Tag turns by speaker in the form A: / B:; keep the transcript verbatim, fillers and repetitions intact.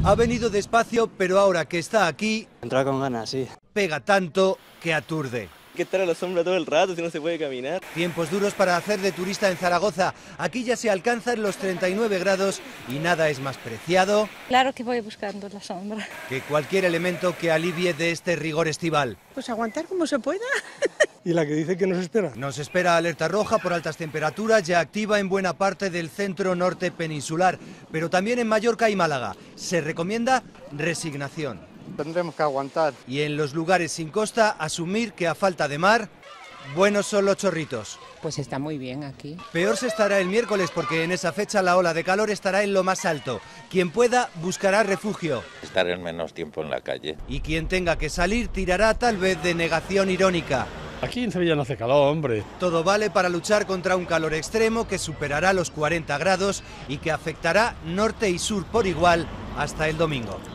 A: Ha venido despacio, pero ahora que está aquí,
B: Entrar con ganas, sí.
A: pega tanto que aturde.
C: Hay que estar a la sombra todo el rato, si no se puede caminar.
A: Tiempos duros para hacer de turista en Zaragoza. Aquí ya se alcanzan los treinta y nueve grados y nada es más preciado
D: Claro que voy buscando la sombra.
A: que cualquier elemento que alivie de este rigor estival.
E: Pues aguantar como se pueda.
F: ¿Y la que dice que nos espera?
A: Nos espera alerta roja por altas temperaturas, ya activa en buena parte del centro norte peninsular, pero también en Mallorca y Málaga. Se recomienda resignación.
F: Tendremos que aguantar.
A: Y en los lugares sin costa, asumir que a falta de mar, buenos son los chorritos.
E: Pues está muy bien aquí.
A: Peor se estará el miércoles porque en esa fecha la ola de calor estará en lo más alto. Quien pueda buscará refugio.
G: Estar en menos tiempo en la calle.
A: Y quien tenga que salir tirará tal vez de negación irónica.
F: Aquí en Sevilla no hace calor, hombre.
A: Todo vale para luchar contra un calor extremo que superará los cuarenta grados y que afectará norte y sur por igual hasta el domingo.